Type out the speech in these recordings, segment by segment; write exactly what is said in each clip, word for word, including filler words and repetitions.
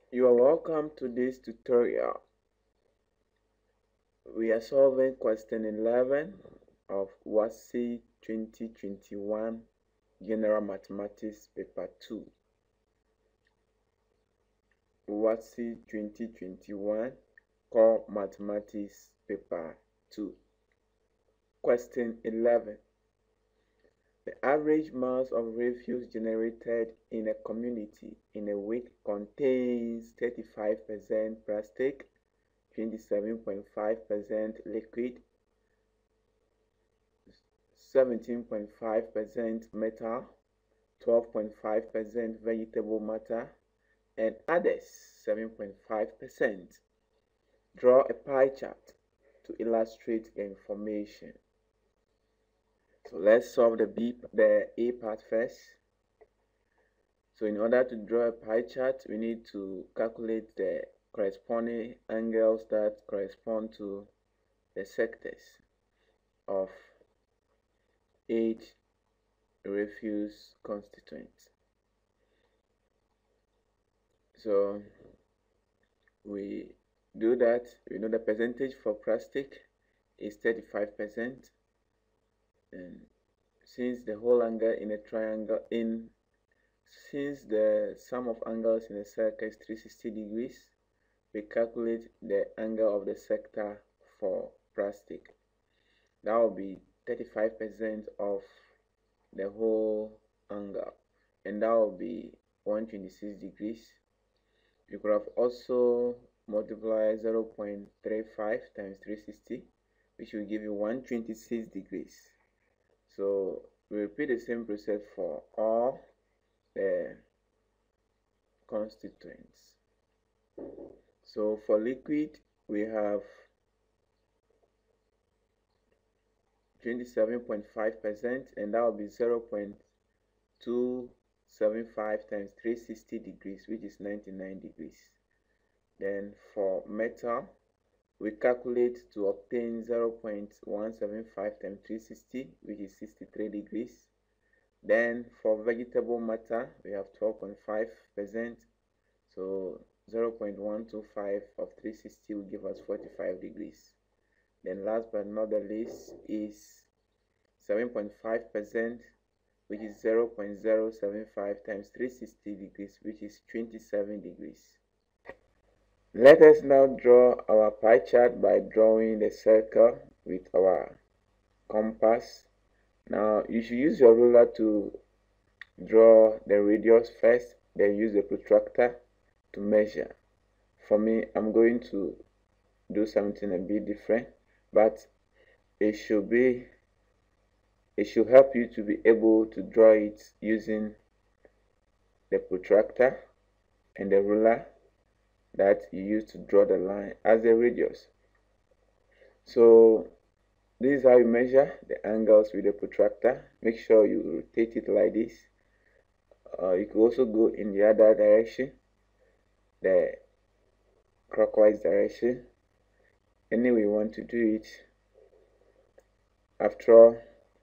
You are welcome to this tutorial. We are solving question eleven of WASSCE twenty twenty-one General Mathematics Paper two. WASSCE twenty twenty-one Core Mathematics Paper two. Question eleven. The average mass of refuse generated in a community in a week contains thirty-five percent plastic, twenty-seven point five percent liquid, seventeen point five percent metal, twelve point five percent vegetable matter, and others seven point five percent. Draw a pie chart to illustrate the information. So let's solve the B, the A part first. So in order to draw a pie chart, we need to calculate the corresponding angles that correspond to the sectors of each refuse constituent. So we do that. We know the percentage for plastic is thirty-five percent, and since the whole angle in a triangle in since the sum of angles in a circle is three hundred sixty degrees, we calculate the angle of the sector for plastic. That will be thirty-five percent of the whole angle, and that will be one hundred twenty-six degrees. You could have also multiplied zero point three five times three hundred sixty, which will give you one hundred twenty-six degrees. So we repeat the same process for all the constituents. So for liquid, we have twenty-seven point five percent, and that will be zero point two seven five times three hundred sixty degrees, which is ninety-nine degrees. Then for metal, we calculate to obtain zero point one seven five times three hundred sixty, which is sixty-three degrees. Then for vegetable matter, we have twelve point five percent, so zero point one two five of three hundred sixty will give us forty-five degrees. Then last but not the least is seven point five percent, which is zero point zero seven five times three hundred sixty degrees, which is twenty-seven degrees. Let us now draw our pie chart by drawing the circle with our compass. Now you should use your ruler to draw the radius first, then use the protractor to measure. For me, I'm going to do something a bit different, but it should be it should help you to be able to draw it using the protractor and the ruler that you use to draw the line as the radius. So this is how you measure the angles with the protractor. Make sure you rotate it like this. Uh, you could also go in the other direction, the clockwise direction, any way you want to do it. After all,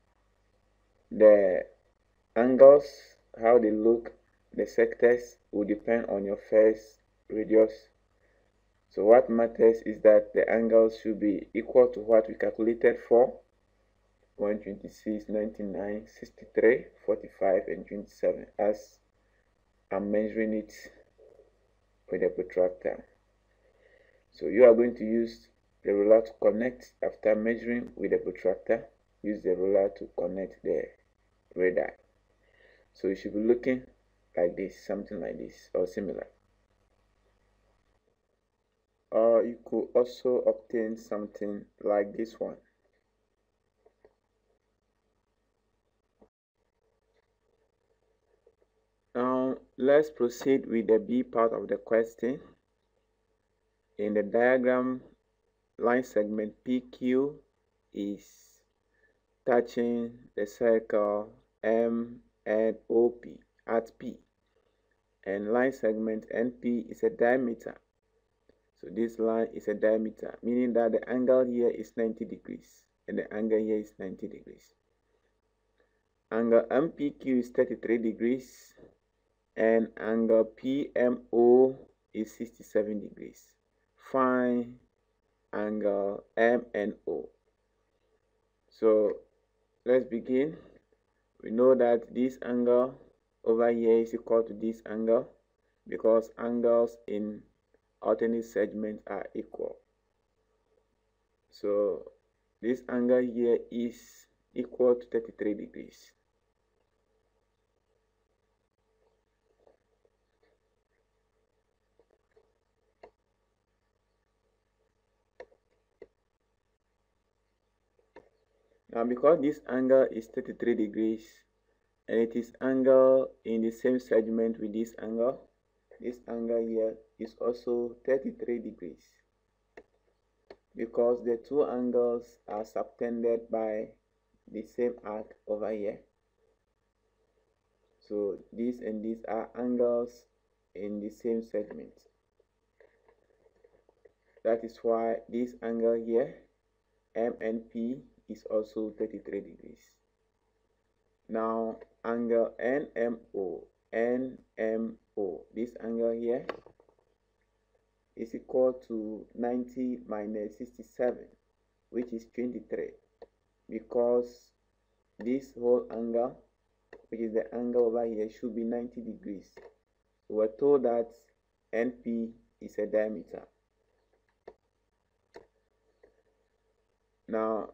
the angles, how they look, the sectors will depend on your first radius. So what matters is that the angles should be equal to what we calculated for: one hundred twenty-six, ninety-nine, sixty-three, forty-five, and twenty-seven, as I'm measuring it with the protractor. So you are going to use the ruler to connect. After measuring with the protractor, use the ruler to connect the radar. So you should be looking like this, something like this or similar. Or you could also obtain something like this one. Now let's proceed with the B part of the question. In the diagram, line segment P Q is touching the circle M N O P at P, and line segment N P is a diameter. So this line is a diameter, meaning that the angle here is ninety degrees and the angle here is ninety degrees. Angle M P Q is thirty-three degrees and angle P M O is sixty-seven degrees. Find angle M N O. So let's begin. We know that this angle over here is equal to this angle because angles in alternate segments are equal. So this angle here is equal to thirty-three degrees. Now because this angle is thirty-three degrees and it is angle in the same segment with this angle, this angle here is also thirty-three degrees because the two angles are subtended by the same arc over here. So this and this are angles in the same segment. That is why this angle here, M N P, is also thirty-three degrees. Now angle N M O, N M O, this angle here is equal to ninety minus sixty-seven, which is twenty-three, because this whole angle, which is the angle over here, should be ninety degrees. We were told that N P is a diameter. Now,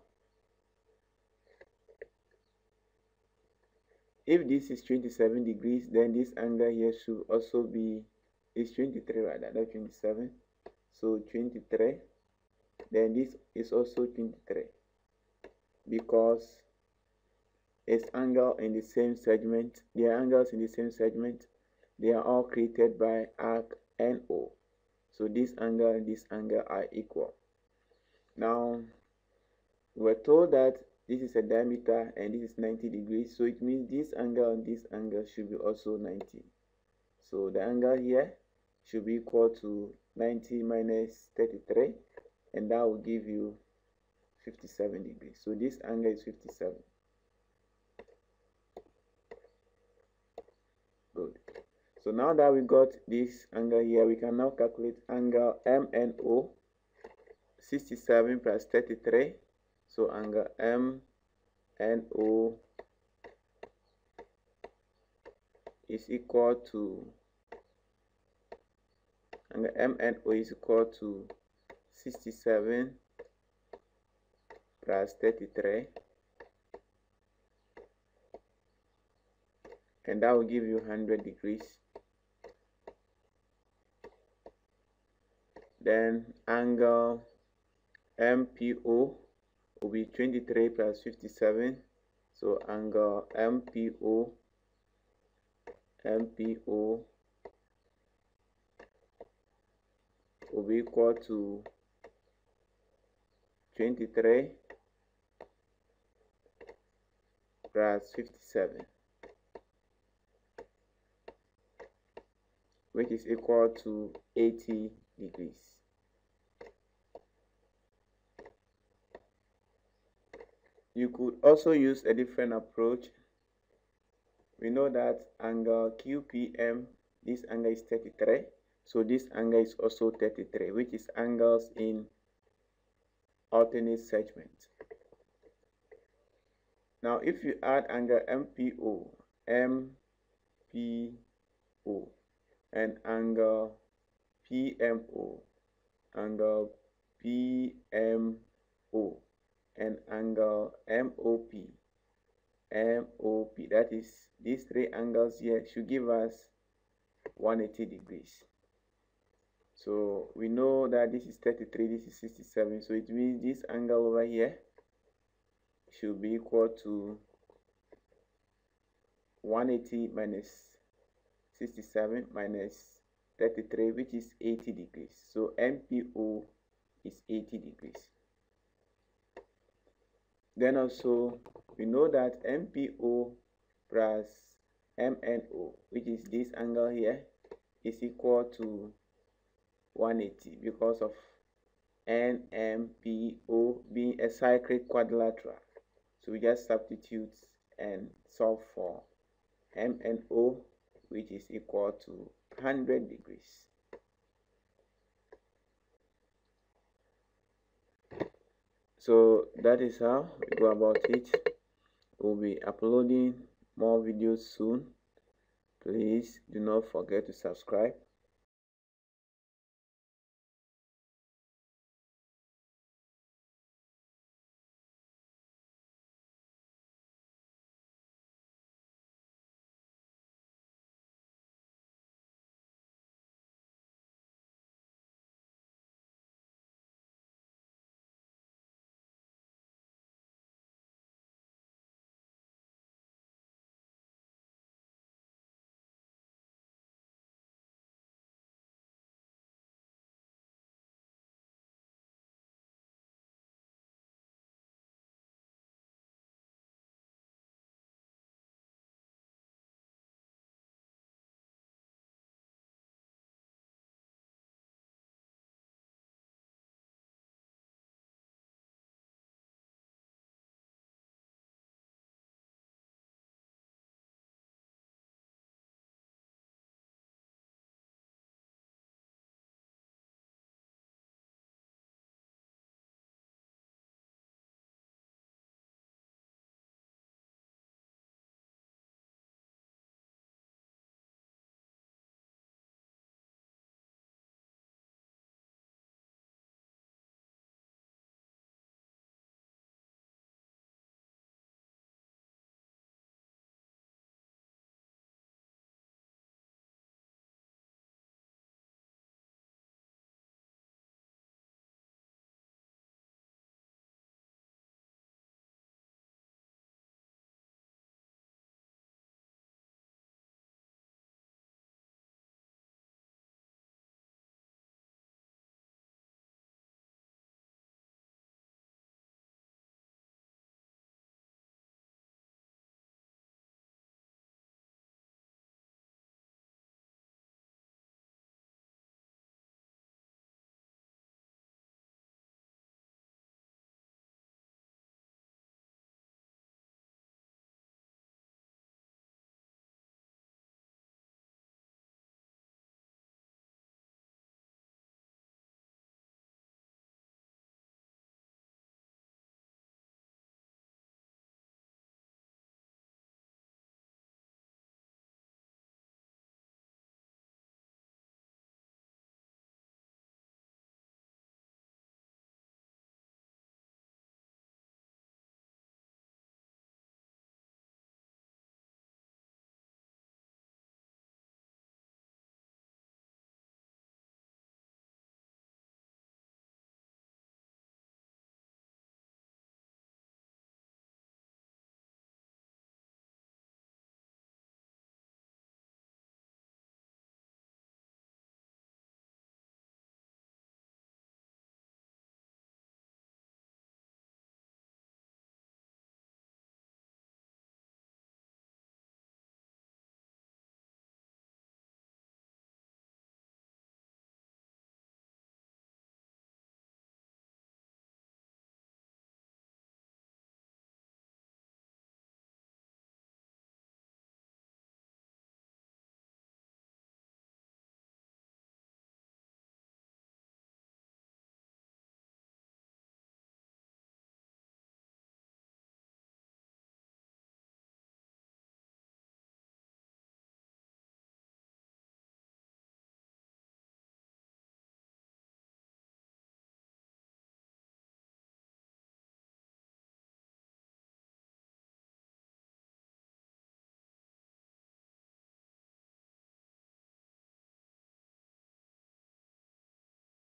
if this is twenty-seven degrees, then this angle here should also be, is twenty-three rather, not twenty-seven. So twenty-three, then this is also twenty-three because it's angle in the same segment. The angles in the same segment, they are all created by arc N O. So this angle and this angle are equal. Now, we're told that this is a diameter and this is ninety degrees, so it means this angle and this angle should be also ninety. So the angle here should be equal to ninety minus thirty-three, and that will give you fifty-seven degrees. So this angle is fifty-seven. Good. So now that we got this angle here, we can now calculate angle M N O. sixty-seven plus thirty-three. So angle M N O is equal to, angle M N O is equal to sixty-seven plus thirty-three, and that will give you one hundred degrees. Then angle M P O will be twenty-three plus fifty-seven, so angle M P O, M P O will be equal to twenty-three plus fifty-seven, which is equal to eighty degrees. You could also use a different approach. We know that angle Q P M, this angle is thirty-three, so this angle is also thirty-three, which is angles in alternate segments. Now if you add angle M P O, M P O, and angle P M O, angle P M O, and angle M O P, M O P, that is, these three angles here should give us one hundred eighty degrees. So we know that this is thirty-three, this is sixty-seven, so it means this angle over here should be equal to one hundred eighty minus sixty-seven minus thirty-three, which is eighty degrees. So M P O is eighty degrees. Then also we know that M P O plus M N O, which is this angle here, is equal to one hundred eighty because of N M P O being a cyclic quadrilateral. So we just substitute and solve for M N O, which is equal to one hundred degrees. So that is how we go about it. We'll be uploading more videos soon. Please do not forget to subscribe